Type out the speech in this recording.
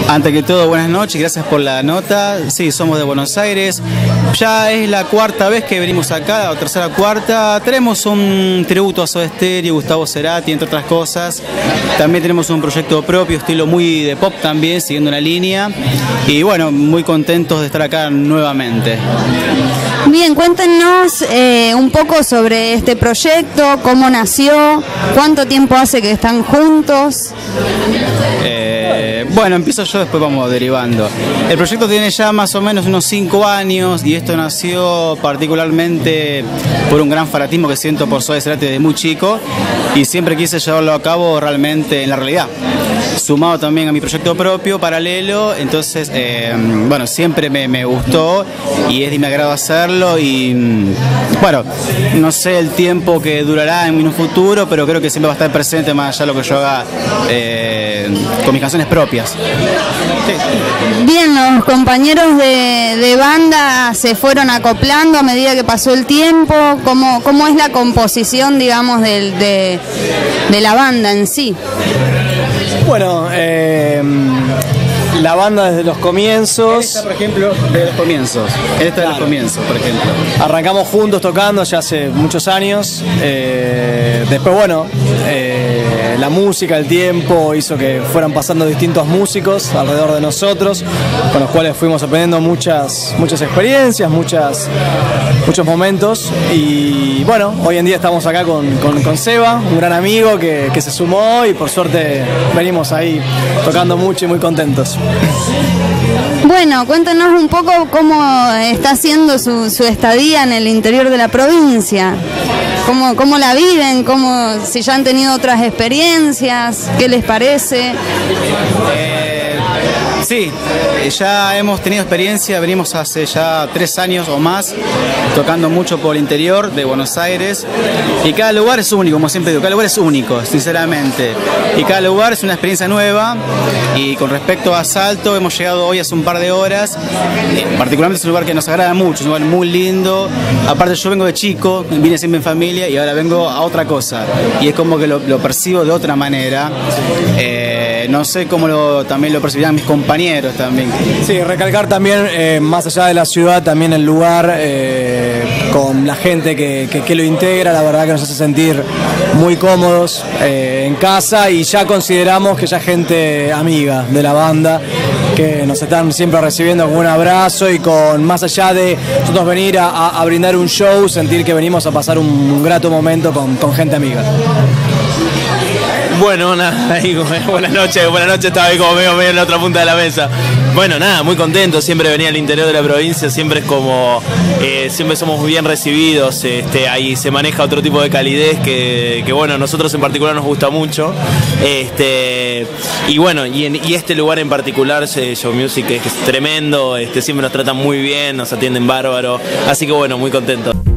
Ante que todo, buenas noches, gracias por la nota. Sí, somos de Buenos Aires. Ya es la cuarta vez que venimos acá, o tercera o cuarta. Tenemos un tributo a Soda Stereo, Gustavo Cerati, entre otras cosas. También tenemos un proyecto propio, estilo muy de pop también, siguiendo una línea. Y bueno, muy contentos de estar acá nuevamente. Bien, cuéntenos un poco sobre este proyecto, cómo nació, cuánto tiempo hace que están juntos. Bueno, empiezo yo, después vamos derivando. El proyecto tiene ya más o menos unos 5 años y esto nació particularmente por un gran fanatismo que siento por Soda Stereo desde muy chico y siempre quise llevarlo a cabo realmente en la realidad. Sumado también a mi proyecto propio, paralelo, entonces, bueno, siempre me gustó y es de mi agrado hacerlo y, bueno, no sé el tiempo que durará en un futuro, pero creo que siempre va a estar presente más allá de lo que yo haga con mis canciones propias. Sí. Bien, los compañeros de banda se fueron acoplando a medida que pasó el tiempo. ¿Cómo es la composición, digamos, de la banda en sí? Bueno, la banda desde los comienzos. Esta, por ejemplo, de los comienzos. Esta de los comienzos, por ejemplo. Arrancamos juntos tocando ya hace muchos años. Después, bueno, la música, el tiempo hizo que fueran pasando distintos músicos alrededor de nosotros, con los cuales fuimos aprendiendo muchas experiencias, muchos momentos. Y bueno, hoy en día estamos acá con Seba, un gran amigo que se sumó y por suerte venimos ahí tocando mucho y muy contentos. Bueno, cuéntenos un poco cómo está siendo su estadía en el interior de la provincia. ¿Cómo la viven? Si ya han tenido otras experiencias, ¿qué les parece? Sí, ya hemos tenido experiencia, venimos hace ya 3 años o más tocando mucho por el interior de Buenos Aires y cada lugar es único, como siempre digo, cada lugar es único, sinceramente, y cada lugar es una experiencia nueva. Y con respecto a Salto, hemos llegado hoy hace un par de horas, particularmente es un lugar que nos agrada mucho, es un lugar muy lindo. Aparte yo vengo de chico, vine siempre en familia y ahora vengo a otra cosa y es como que lo percibo de otra manera. No sé cómo también lo percibirán mis compañeros también. Sí, recalcar también, más allá de la ciudad, también el lugar, con la gente que lo integra, la verdad que nos hace sentir muy cómodos en casa y ya consideramos que ya gente amiga de la banda, que nos están siempre recibiendo con un abrazo y con, más allá de nosotros venir a brindar un show, sentir que venimos a pasar un grato momento con gente amiga. Bueno, nada, buenas noches, estaba ahí como medio en la otra punta de la mesa. Bueno, nada, muy contento, siempre venía al interior de la provincia, siempre es como, siempre somos bien recibidos, ahí se maneja otro tipo de calidez que bueno, a nosotros en particular nos gusta mucho. Y bueno, y este lugar en particular, Show Music, es tremendo, siempre nos tratan muy bien, nos atienden bárbaro, así que bueno, muy contento.